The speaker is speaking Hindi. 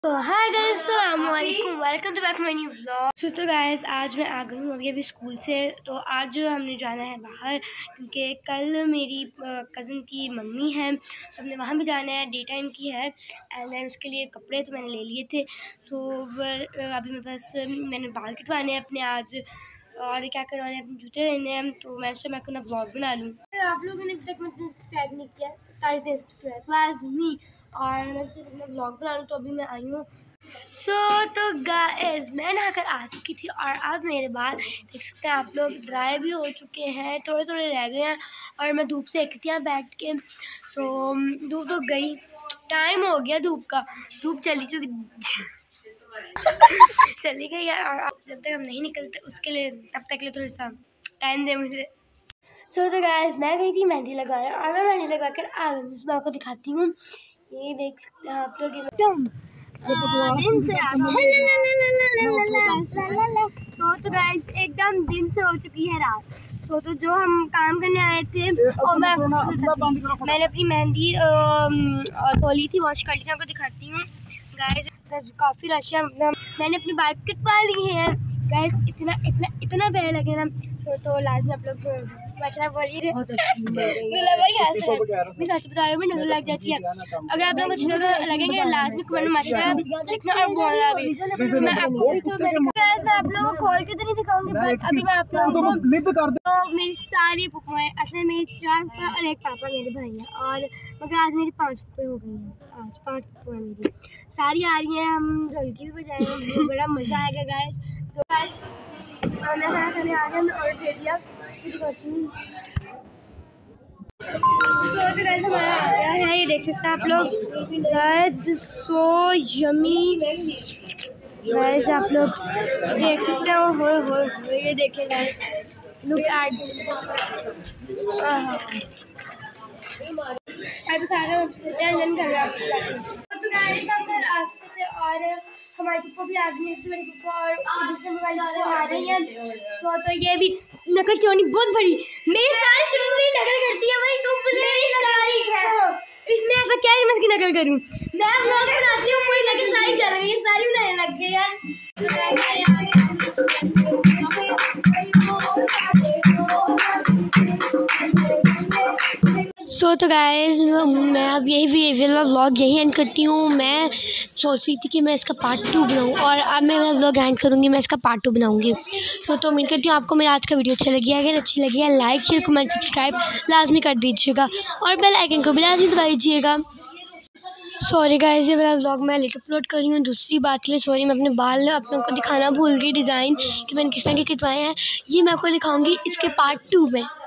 तो हाय गाइस, अस्सलाम वालेकुम, welcome to back my new vlog. तो गाइस आज मैं आ गई हूँ अभी स्कूल से। तो आज हमने जाना है बाहर क्योंकि कल मेरी कज़न की मम्मी है, तो हमने वहाँ भी जाना है। डे टाइम की है एंड देन उसके लिए कपड़े तो मैंने ले लिए थे। सो अभी मेरे पास मैंने बाल कटवाने हैं अपने आज, और क्या करवाने हैं, अपने जूते लेने हैं। तो मैं सोचा मैं अपना व्लॉग बना लूँ। आप लोगों ने अभी तक मुझे सब्सक्राइब नहीं किया, कर दें सब्सक्राइब लाज़मी, और मैं अपना व्लॉग बना लूँ। तो अभी मैं आई हूँ। तो गाइस मैं नहाकर आ चुकी थी और अब मेरे बाल देख सकते हैं आप लोग, ड्राई भी हो चुके हैं, थोड़े थोड़े रह गए हैं। और मैं धूप से एक बैठ के, धूप तो गई, टाइम हो गया धूप का, धूप चली चुकी चली गई है। और जब तक हम नहीं निकलते उसके लिए, तब तक के लिए थोड़ा सा टाइम दे मुझे। तो गाइस मैं गई थी मेहंदी लगाने और मैं मेहंदी लगा कर आ गई। मैं आपको दिखाती हूँ, ये देख सकते हैं आप लोग, एकदम दिन से तो गाइस एकदम दिन से हो चुकी है रात। तो जो हम काम करने आए थे और मैंने अपनी मेहंदी धोली थी, वॉश कर ली थी। आपको दिखाती हूँ गाइस, काफ़ी रश है। मैंने अपनी बाल कटवा ली है गाइस, इतना पैर लगे ना। तो लास्ट आप लोग बोलिए भाई, मैं सच बता रही हूँ, नजर लग जाती है। अगर आप लोगों को नजर लगेंगे लास्ट में कमेंट में माशाल्लाह लिखना और बोलना भी। मैं आप लोगों को खोल के तो नहीं दिखाऊंगी, बट अभी मैं आप लोगों को, तो मेरी सारी पुप्पा है, असल में मेरी 4 पुप्पा और एक पापा मेरे भाई हैं, और मगर आज मेरी 5 पुप्पा हो गई हैं। आज 5 पुप्पा मेरी सारी आ रही हैं, हम ढोलकी भी बजाएंगे, बड़ा मजा आएगा गाइस। तो गाइस खाना खाने आ गया, हमने ऑर्डर दे दिया। गाइस हमारा आ गया है, ये देख सकते हैं आप लोग गाइस, सो यमी गाइस, आप लोग देख सकते हो। हो ये देखिए गाइस, लुक एट अभी खाना और हमारी पुप्पो भी आ गई है, मेरी पुप्पो और दूसरे मोबाइल आ रही है। तो ये भी नकल चोनी बहुत बड़ी, मेरी सारी चुनमुनी नकल करती है भाई, कंप्लीट सारी है। इसमें ऐसा क्या है मैं इसकी नकल करूं? मैं व्लॉग बनाती हूँ, मुझे लगे सारी चल गई, सारी बनाने लग गई यार। तो गाइस मैं अब यही व्लॉग यही एंड करती हूँ। मैं सोच रही थी कि मैं इसका पार्ट 2 बनाऊँ, और अब मैं व्लॉग एंड करूँगी, मैं इसका पार्ट 2 बनाऊँगी। तो उम्मीद करती हूँ आपको मेरा आज का वीडियो अच्छा लगी है। अगर अच्छी लगी है लाइक शेयर कमेंट सब्सक्राइब लाजमी कर दीजिएगा, और बेल आइकन को भी लाजमी दबा दीजिएगा। सॉरी गाइस, ये वाला व्लॉग मैं लेट अपलोड कर रही हूँ, दूसरी बात के लिए सॉरी। मैं अपने बाल आप लोगों को दिखाना भूल गई, डिज़ाइन कि मैंने किस तरह के कटवाए हैं, ये मैं आपको दिखाऊँगी इसके पार्ट 2 में।